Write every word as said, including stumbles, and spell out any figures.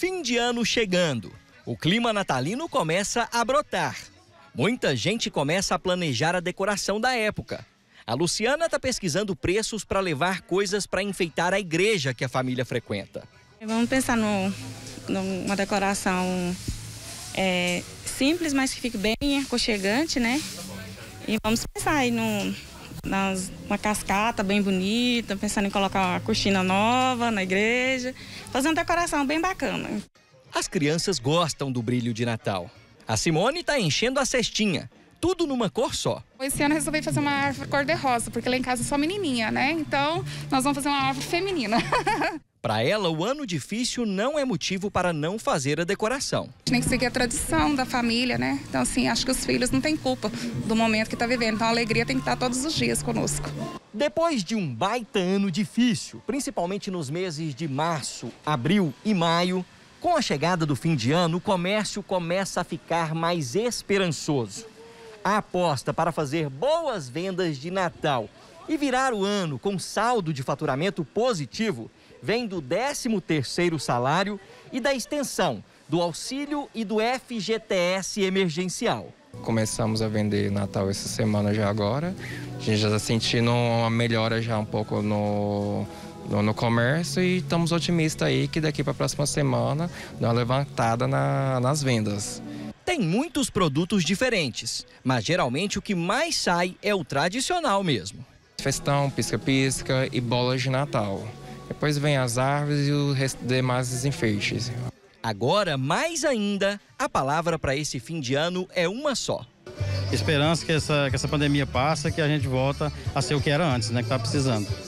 Fim de ano chegando. O clima natalino começa a brotar. Muita gente começa a planejar a decoração da época. A Luciana está pesquisando preços para levar coisas para enfeitar a igreja que a família frequenta. Vamos pensar no, numa decoração é, simples, mas que fique bem aconchegante, né? E vamos pensar aí num, nas, uma cascata bem bonita, pensando em colocar uma cortina nova na igreja, fazer uma decoração bem bacana. As crianças gostam do brilho de Natal. A Simone está enchendo a cestinha, tudo numa cor só. Esse ano eu resolvi fazer uma árvore cor-de-rosa, porque lá em casa é só menininha, né? Então, nós vamos fazer uma árvore feminina. Para ela, o ano difícil não é motivo para não fazer a decoração. Tem que seguir a tradição da família, né? Então, assim, acho que os filhos não têm culpa do momento que está vivendo. Então, a alegria tem que estar todos os dias conosco. Depois de um baita ano difícil, principalmente nos meses de março, abril e maio, com a chegada do fim de ano, o comércio começa a ficar mais esperançoso. A aposta para fazer boas vendas de Natal e virar o ano com saldo de faturamento positivo vem do décimo terceiro salário e da extensão do auxílio e do F G T S emergencial. Começamos a vender Natal essa semana já agora. A gente já está sentindo uma melhora já um pouco no, no, no comércio e estamos otimistas aí que daqui para a próxima semana dá uma levantada na, nas vendas. Tem muitos produtos diferentes, mas geralmente o que mais sai é o tradicional mesmo. Festão, pisca-pisca e bolas de Natal. Depois vem as árvores e os demais enfeites. Agora, mais ainda, a palavra para esse fim de ano é uma só. Esperança que essa, que essa pandemia passe, que a gente volta a ser o que era antes, né? Que tá precisando.